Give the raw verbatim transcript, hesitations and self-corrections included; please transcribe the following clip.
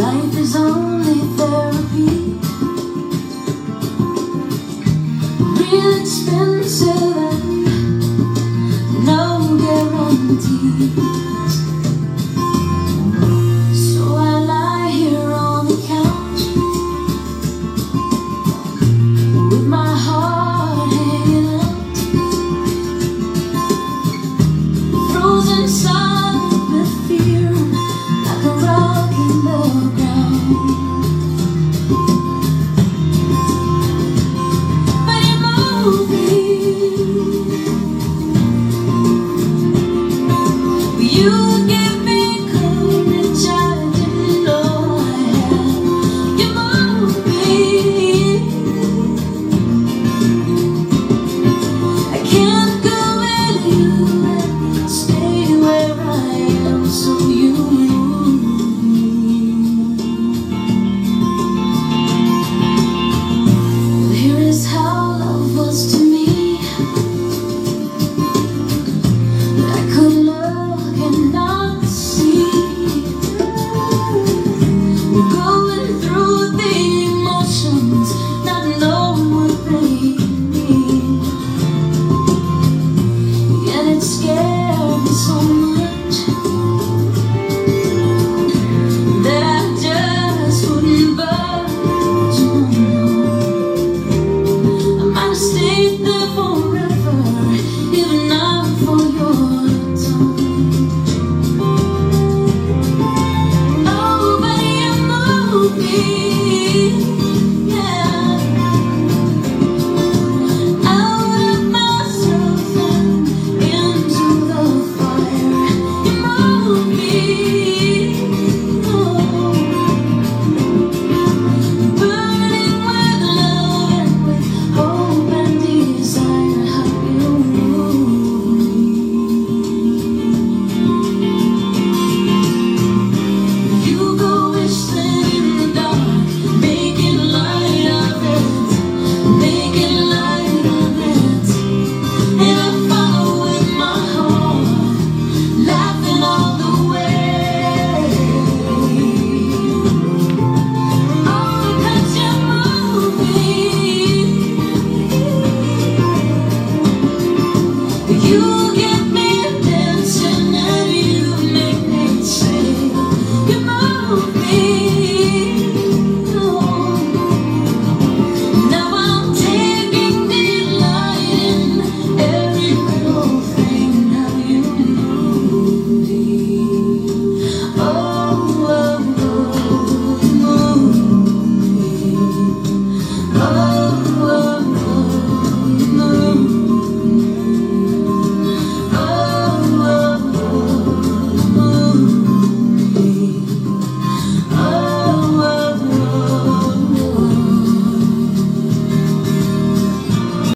Life is only therapy, real expensive and no guarantees. So I lie here on the couch with my heart hanging out, frozen solid with fear, like a rock in the ground. But you move me, you give me courage I didn't know I had. You move me, I can't go with you and stay where I am, so you move me. Well, here is how love was to me. But I could look and not see. We'll go